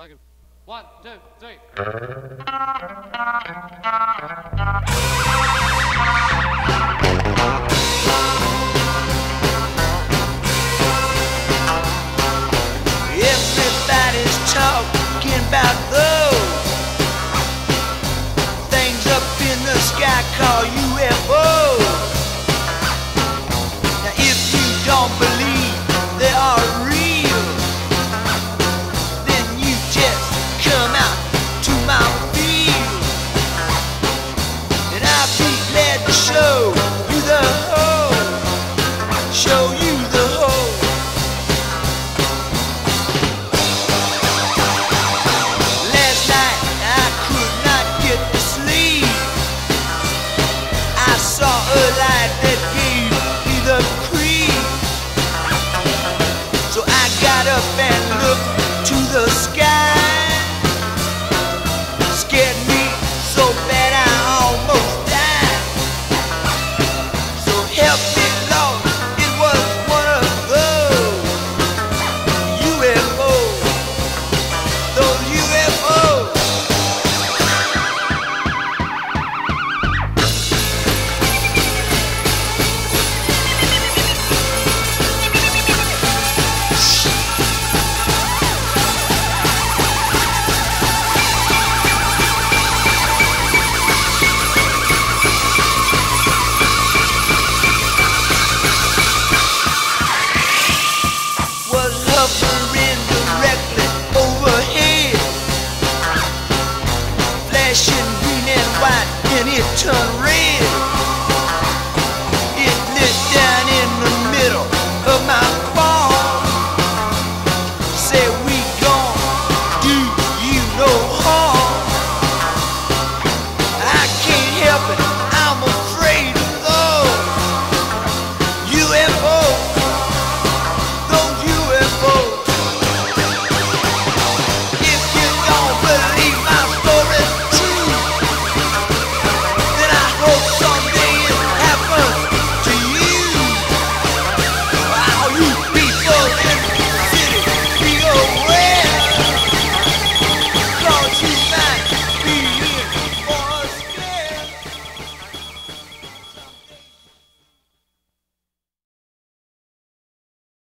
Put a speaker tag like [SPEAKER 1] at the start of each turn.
[SPEAKER 1] Like 1, 2, 3.
[SPEAKER 2] Everybody's talking about those things up in the sky called UFOs. Now if you don't believe they are real, then you just come out to my field, and I'll be glad to show you the hole, show you the hole. Last night I could not get to sleep. I saw a light that gave me the creep, so I got up and looked to the sky. Scared me so bad I almost died. So help me Lord, it was one of those UFOs, those UFOs. Was hovering directly overhead, flashing green and white, and it turned red.